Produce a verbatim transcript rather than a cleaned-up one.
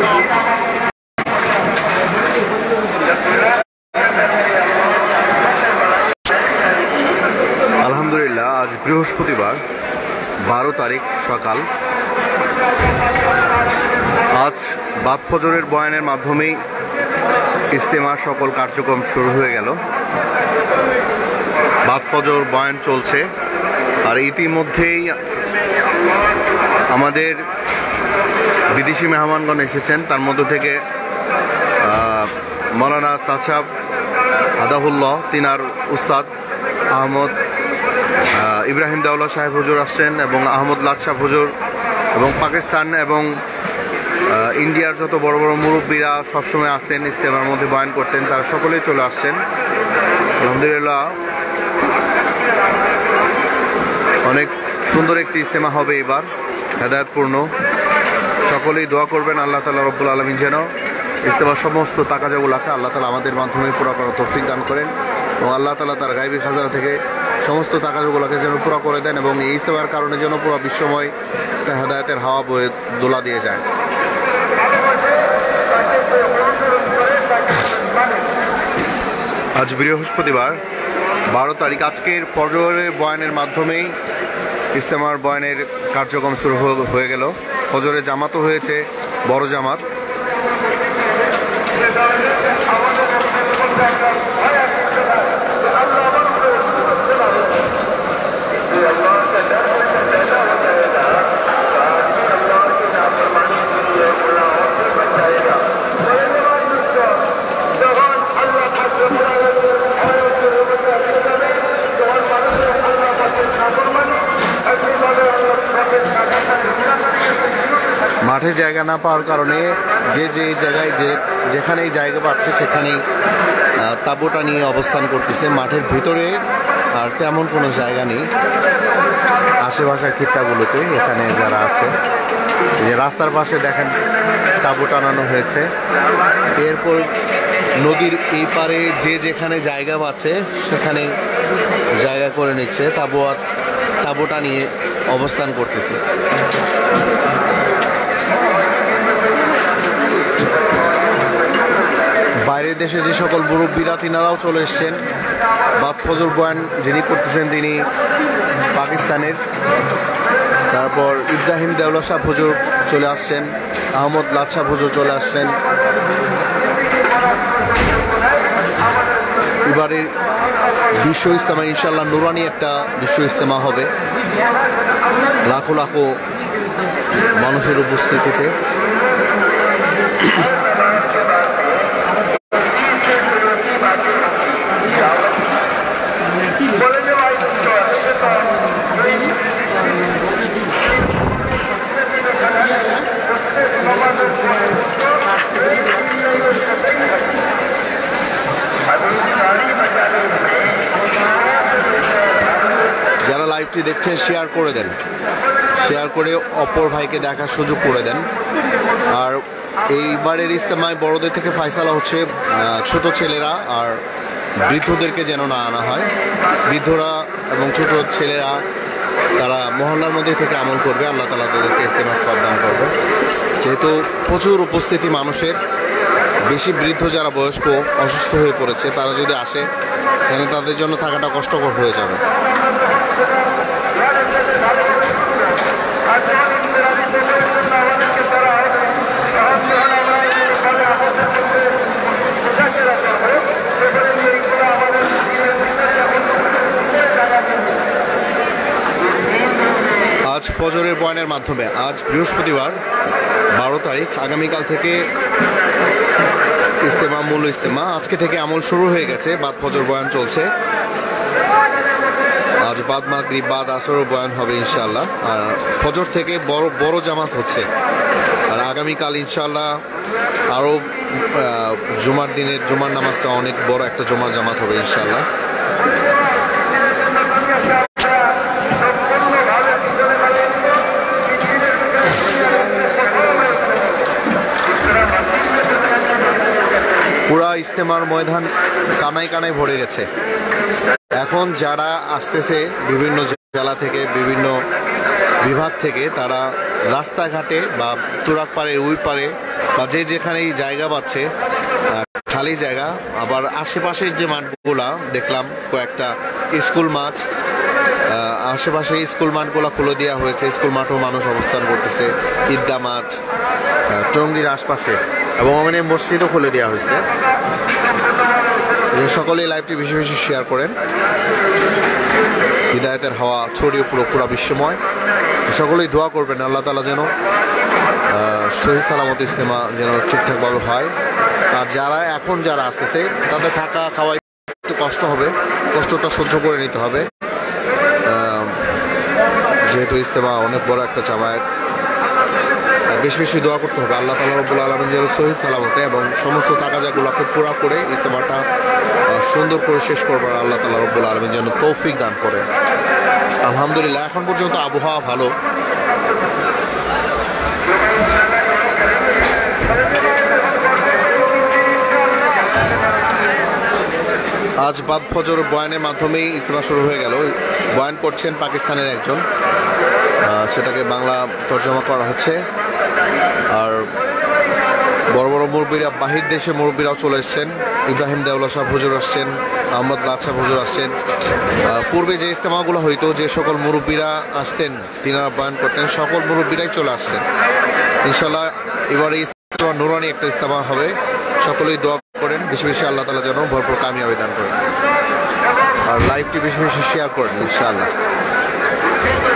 আলহামদুলিল্লাহ, আজ বৃহস্পতিবার বারো তারিখ সকাল। আজ বাদ ফজরের বয়ানের মাধ্যমেই ইজতেমার সকল কার্যক্রম শুরু হয়ে গেল। বাদ ফজর বয়ান চলছে, আর ইতিমধ্যেই আমাদের বিদেশি মেহমানগণ এসেছেন। তার মধ্য থেকে মৌলানা সাসাব হাদাহুল্লাহ, তিনার উস্তাদ আহমদ ইব্রাহিম দেওলা সাহেব হুজুর আসছেন, এবং আহমদ লাটসাহ হুজুর, এবং পাকিস্তান এবং ইন্ডিয়ার যত বড় বড় মুরব্বীরা সবসময় আসতেন ইজতেমার মধ্যে বয়ান করতেন, তারা সকলেই চলে আসছেন। আলহামদুলিল্লাহ, অনেক সুন্দর একটি ইজতেমা হবে এবার, হেদায়েতপূর্ণ। সকলেই দোয়া করবেন আল্লাহ তাআলা রব্বুল আলামিন যেন ইজতেমার সমস্ত তাকাজাগুলোকে আল্লাহ তাআলা আমাদের মাধ্যমে পুরা করার তৌফিক দান করেন, এবং আল্লাহ তাআলা তার গায়বী খাজানা থেকে সমস্ত তাকাজাগুলোকে যেন পুরা করে দেন, এবং এই ইজতেমার কারণে যেন পুরো বিশ্বময় একটা হেদায়েতের হাওয়া বয়ে দোলা দিয়ে যায়। আজ বৃহস্পতিবার বারো তারিখ। আজকের ফজরের বয়ানের মাধ্যমেই ইজতেমার বয়ানের কার্যক্রম শুরু হয়ে গেল। ফজরের জামাতও হয়েছে, বড় জামাত। মাঠে জায়গা না পাওয়ার কারণে যে যে জায়গায় যে যেখানেই জায়গা পাচ্ছে সেখানেই তাঁবুটা নিয়ে অবস্থান করতেছে। মাঠের ভিতরে আর তেমন কোনো জায়গা নেই আশেপাশের খিত্তাগুলোতে। এখানে যারা আছে, যে রাস্তার পাশে দেখেন তাঁবু টানানো হয়েছে। এরপর নদীর এই পারে যে যেখানে জায়গা পাচ্ছে সেখানে জায়গা করে নিচ্ছে, তাঁবু তাঁবুটা নিয়ে অবস্থান করতেছে। বাইরের দেশে যে সকল মুরব্বীরা তিনারাও চলে এসছেন। বাদ ফজর বয়ান যিনি করতেছেন তিনি পাকিস্তানের। তারপর ইব্রাহিম দেওলা সাহেব হুজুর চলে আসছেন, আহমদ লাটসাহ হুজুর চলে আসছেন। এবারের বিশ্ব ইজতেমা ইনশাল্লাহ নুরানি একটা বিশ্ব ইজতেমা হবে, লাখো লাখো মানুষের উপস্থিতিতে। যারা লাইভটি দেখছেন শেয়ার করে দেন, শেয়ার করে অপর ভাইকে দেখার সুযোগ করে দেন। আর এইবারের ইজতেমায় বড়দের থেকে ফয়সালা হচ্ছে ছোট ছেলেরা আর বৃদ্ধদেরকে যেন না আনা হয়। বৃদ্ধরা এবং ছোট ছেলেরা তারা মহল্লার মধ্যে থেকে আমল করবে, আল্লাহ তাআলা তাদেরকে ইজতেমা সওয়াব দান করবে। যেহেতু প্রচুর উপস্থিতি মানুষের, বেশি বৃদ্ধ যারা বয়স্ক অসুস্থ হয়ে পড়েছে তারা যদি আসে তাহলে তাদের জন্য থাকাটা কষ্টকর হয়ে যাবে। আজ ফজরের বয়ানের মাধ্যমে, আজ বৃহস্পতিবার বারো তারিখ, আগামীকাল থেকে ইজতেমা, মূল ইজতেমা আজকে থেকে আমল শুরু হয়ে গেছে। বাদ ফজর বয়ান চলছে। আজ বাদ মাগরিব বাদ আসর বয়ান হবে ইনশাআল্লাহ। আর ফজর থেকে বড় বড় জামাত হচ্ছে। আর আগামীকাল ইনশাআল্লাহ আরও জুমার দিনের জুমার নামাজটা অনেক বড় একটা জুমার জামাত হবে ইনশাআল্লাহ। পুরা ইজতেমার ময়দান কানায় কানায় ভরে গেছে। এখন যারা আসতেছে বিভিন্ন জেলা থেকে, বিভিন্ন বিভাগ থেকে, তারা রাস্তাঘাটে বা তুরাক পাড়ে ওই পারে বা যে যেখানেই জায়গা পাচ্ছে খালি জায়গা, আবার আশেপাশের যে মাঠগুলা দেখলাম কয়েকটা স্কুল মাঠ, আশেপাশে স্কুল মাঠগুলো খুলে দেওয়া হয়েছে। স্কুল মাঠও মানুষ অবস্থান করতেছে, ঈদগাহ মাঠ, টঙ্গীর আশপাশে এবং ওখানে মসজিদও খুলে দেওয়া হয়েছে। সকলেই লাইভটি বেশি বেশি শেয়ার করেন। হিদায়াতের হাওয়া ছড়িয়ে পুরো পুরো বিশ্বময়। সকলেই দোয়া করবেন আল্লাহ তাআলা যেন সহি সালামত ইজতেমা যেন ঠিকঠাকভাবে হয়। আর যারা এখন যারা আসতেছে তাদের থাকা খাওয়া একটু কষ্ট হবে, কষ্টটা সহ্য করে নিতে হবে, যেহেতু ইজতেমা অনেক বড় একটা জামায়াত। বেশি বেশি দোয়া করতে হবে আল্লাহ তাআলা রব্বুল আলামিন যেন সহি সালামতে এবং সমস্ত তাকাজাগুলোকে পুরা করে ইজতেমাটা সুন্দর করে শেষ করবার আল্লাহ তাআলা রব্বুল আলামিন যেন তৌফিক দান করেন। আলহামদুলিল্লাহ এখন পর্যন্ত আবহাওয়া ভালো। আজ বাদ ফজর বয়ানের মাধ্যমেই ইজতেমা শুরু হয়ে গেল। বয়ান করছেন পাকিস্তানের একজন, সেটাকে বাংলা তর্জমা করা হচ্ছে। আর বড় বড় মুরব্বীরা, বাহির দেশে মুরব্বীরাও চলে এসছেন। ইব্রাহিম দেওলা সাহেব হুজুর আসছেন, আহমদ লাদ সাহেব হুজুর আসছেন। পূর্বে যে ইজতেমাগুলো হইতো, যে সকল মুরব্বীরা আসতেন তিনারা বয়ান করতেন, সকল মুরব্বীরাই চলে আসছেন। ইনশাল্লাহ এবারে ইজতেমা নুরানি একটা ইজতেমা হবে। সকলেই দোয়া করেন বেশি বেশি আল্লাহ তাআলা যেন ভরপুর কামিয়াবি দান করেন। আর লাইভটি বেশি বেশি শেয়ার করেন ইনশাআল্লাহ।